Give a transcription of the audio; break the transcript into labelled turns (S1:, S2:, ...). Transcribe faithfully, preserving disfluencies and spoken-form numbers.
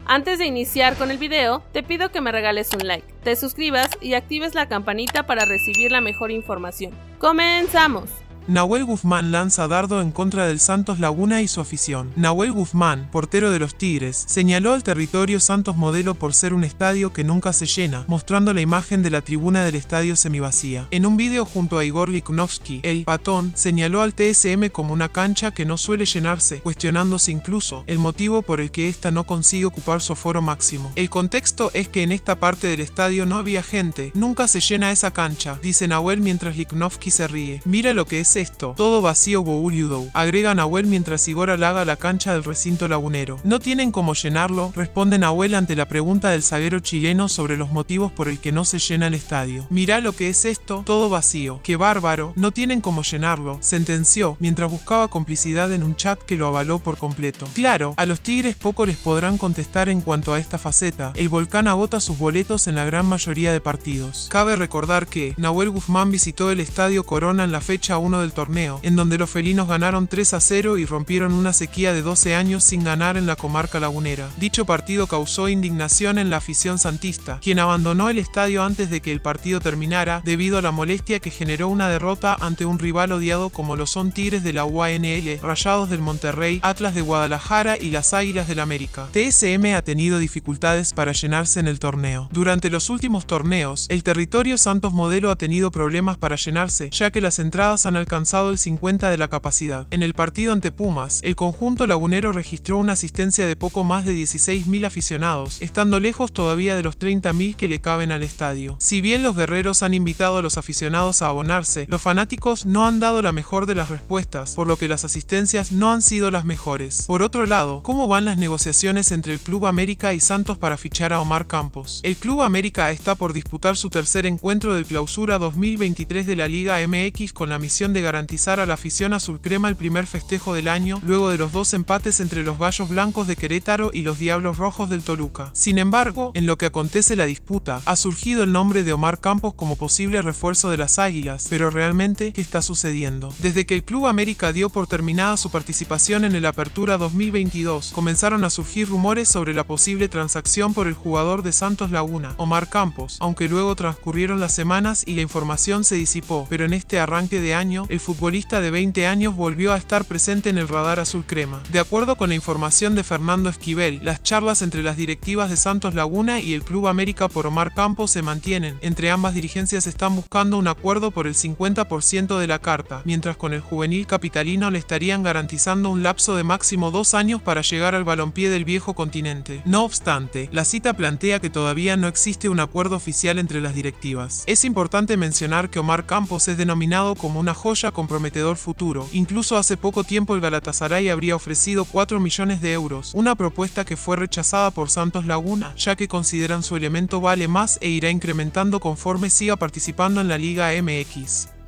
S1: Antes de iniciar con el video, te pido que me regales un like, te suscribas y actives la campanita para recibir la mejor información. ¡Comenzamos!
S2: Nahuel Guzmán lanza dardo en contra del Santos Laguna y su afición. Nahuel Guzmán, portero de los Tigres, señaló al territorio Santos Modelo por ser un estadio que nunca se llena, mostrando la imagen de la tribuna del estadio semivacía. En un video junto a Igor Lichnowsky, el patón señaló al T S M como una cancha que no suele llenarse, cuestionándose incluso el motivo por el que ésta no consigue ocupar su aforo máximo. El contexto es que en esta parte del estadio no había gente, nunca se llena esa cancha, dice Nahuel mientras Lichnowsky se ríe. Mira lo que es esto, todo vacío Bouriudou, agrega Nahuel mientras Igor halaga la cancha del recinto lagunero. No tienen cómo llenarlo, responde Nahuel ante la pregunta del zaguero chileno sobre los motivos por el que no se llena el estadio. Mirá lo que es esto, todo vacío, qué bárbaro, no tienen cómo llenarlo, sentenció, mientras buscaba complicidad en un chat que lo avaló por completo. Claro, a los Tigres poco les podrán contestar en cuanto a esta faceta, el Volcán agota sus boletos en la gran mayoría de partidos. Cabe recordar que Nahuel Guzmán visitó el Estadio Corona en la fecha uno del torneo, en donde los felinos ganaron tres a cero y rompieron una sequía de doce años sin ganar en la comarca lagunera. Dicho partido causó indignación en la afición santista, quien abandonó el estadio antes de que el partido terminara debido a la molestia que generó una derrota ante un rival odiado como lo son Tigres de la U A N L, Rayados del Monterrey, Atlas de Guadalajara y las Águilas del América. T S M ha tenido dificultades para llenarse en el torneo. Durante los últimos torneos, el territorio Santos Modelo ha tenido problemas para llenarse, ya que las entradas han alcanzado el cincuenta de la capacidad. En el partido ante Pumas, el conjunto lagunero registró una asistencia de poco más de dieciséis mil aficionados, estando lejos todavía de los treinta mil que le caben al estadio. Si bien los guerreros han invitado a los aficionados a abonarse, los fanáticos no han dado la mejor de las respuestas, por lo que las asistencias no han sido las mejores. Por otro lado, ¿cómo van las negociaciones entre el Club América y Santos para fichar a Omar Campos? El Club América está por disputar su tercer encuentro del Clausura dos mil veintitrés de la Liga M X con la misión de garantizar a la afición azul crema el primer festejo del año, luego de los dos empates entre los Gallos Blancos de Querétaro y los Diablos Rojos del Toluca. Sin embargo, en lo que acontece la disputa, ha surgido el nombre de Omar Campos como posible refuerzo de las Águilas, pero realmente, ¿qué está sucediendo? Desde que el Club América dio por terminada su participación en el Apertura dos mil veintidós, comenzaron a surgir rumores sobre la posible transacción por el jugador de Santos Laguna, Omar Campos, aunque luego transcurrieron las semanas y la información se disipó, pero en este arranque de año, el futbolista de veinte años volvió a estar presente en el radar azul crema. De acuerdo con la información de Fernando Esquivel, las charlas entre las directivas de Santos Laguna y el Club América por Omar Campos se mantienen. Entre ambas dirigencias están buscando un acuerdo por el cincuenta por ciento de la carta, mientras con el juvenil capitalino le estarían garantizando un lapso de máximo dos años para llegar al balompié del viejo continente. No obstante, la cita plantea que todavía no existe un acuerdo oficial entre las directivas. Es importante mencionar que Omar Campos es denominado como una joya con prometedor futuro. Incluso hace poco tiempo el Galatasaray habría ofrecido cuatro millones de euros, una propuesta que fue rechazada por Santos Laguna, ya que consideran su elemento vale más e irá incrementando conforme siga participando en la Liga M X.